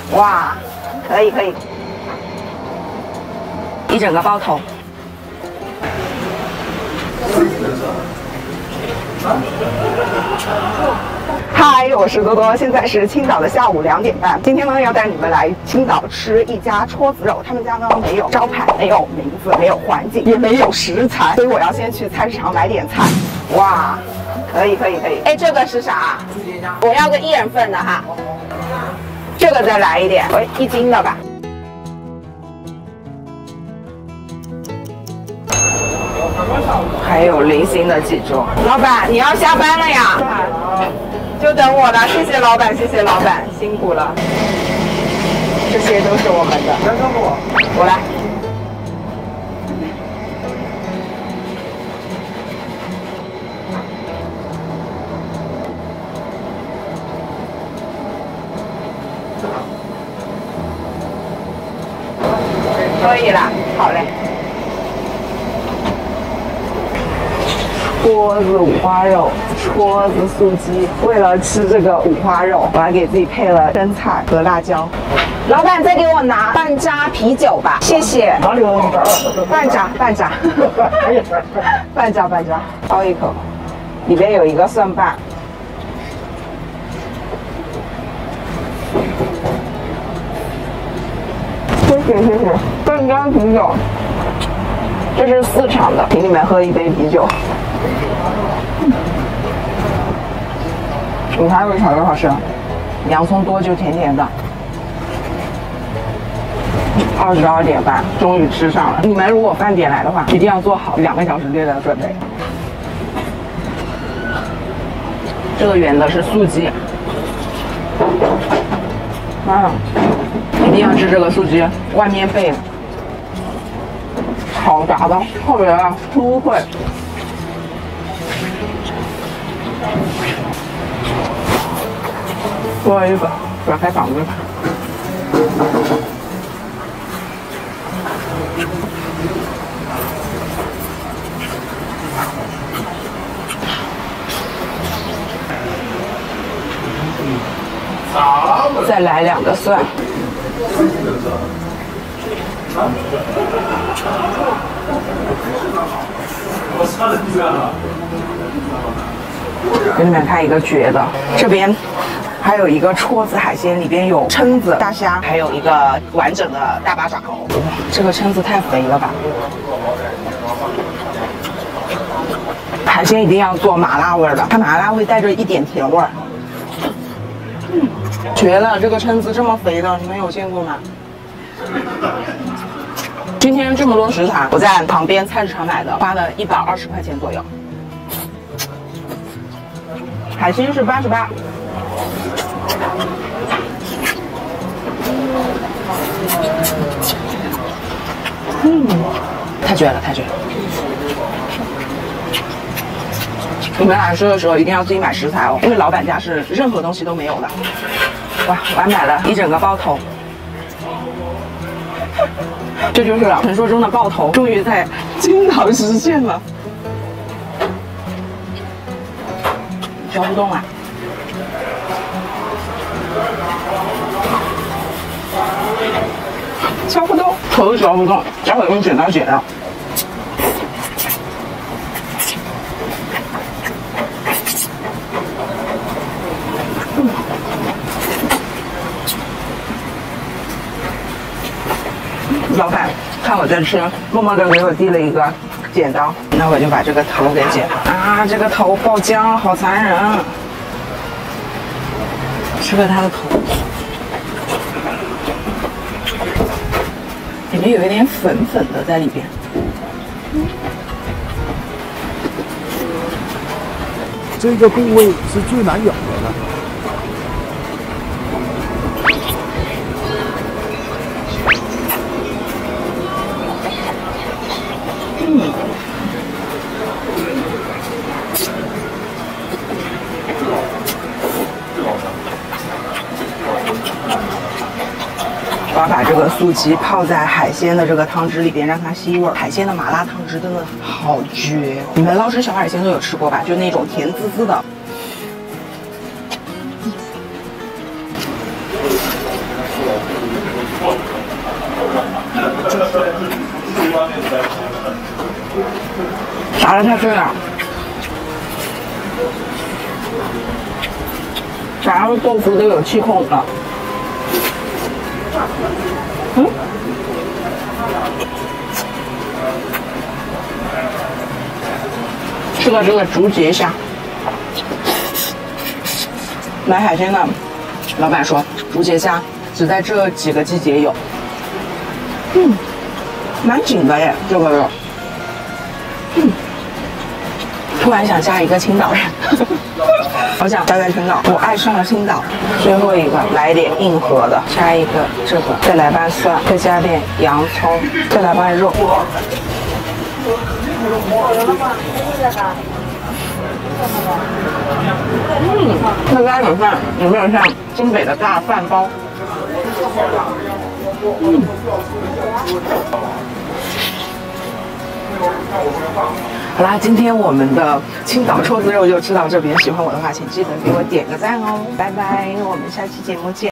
哇，可以可以，一整个爆头。嗨，我是多多，现在是青岛的下午2点半。今天呢，要带你们来青岛吃一家戳子肉。他们家呢没有招牌，没有名字，没有环境，也没有食材，所以我要先去菜市场买点菜。哇，可以可以可以。哎，这个是啥？我要个1人份的哈。这个再来一点，1斤的吧。还有零星的几桌。老板，你要下班了呀？就等我了，谢谢老板，谢谢老板，辛苦了。这些都是我们的。我来。可以了，好嘞。戳子五花肉，戳子素鸡。为了吃这个五花肉，我还给自己配了生菜和辣椒。老板，再给我拿半扎啤酒吧，谢谢。哪里有？半扎，半扎，半扎，半扎，掏一口，里边有一个蒜瓣。谢谢谢谢，半扎啤酒。这是4厂的，请你们喝一杯啤酒。五花肉炒肉好吃，洋葱多就甜甜的。22点半，终于吃上了。你们如果饭点来的话，一定要做好2个小时内的准备。这个圆的是素鸡，一定要吃这个素鸡，外面被炒炸的特别酥脆。多一个，打开嗓子。再来2个蒜。给你们看一个绝的，这边还有一个戳子海鲜，里边有蛏子、大虾，还有一个完整的大八爪。哇，这个蛏子太肥了吧！海鲜一定要做麻辣味的，它麻辣味带着一点甜味儿。绝了！这个蛏子这么肥的，你们有见过吗？今天这么多食材，我在旁边菜市场买的，花了120块钱左右。海鲜是88。太绝了，太绝了！你们来吃的时候一定要自己买食材哦，因为老板家是任何东西都没有的。哇，我还买了一整个爆头。这就是传说中的爆头，终于在青岛实现了。嚼不动啊！嚼不动，头都嚼不动，待会用剪刀剪了。老板看我在吃，默默的给我递了一个剪刀，那我就把这个头给剪了。啊，这个头爆浆，好残忍！吃了它的头，里面有一点粉粉的在里边。 这个部位是最难咬的了。 我要把这个素鸡泡在海鲜的这个汤汁里边，让它吸味儿。海鲜的麻辣汤汁真的好绝！你们捞吃小海鲜都有吃过吧？就那种甜滋滋的。 来太脆了。炸豆腐都有气孔了。吃个这个竹节虾。买海鲜的老板说，竹节虾只在这几个季节有。蛮紧的耶，这个肉。突然想加一个青岛人，好想待在青岛，我爱上了青岛。最后一个来一点硬核的，加一个这个，再来瓣蒜，再加点洋葱，再来瓣肉。那家米饭有没有像京北的大饭包？好啦，今天我们的青岛戳子肉就吃到这边。喜欢我的话，请记得给我点个赞哦！拜拜，我们下期节目见。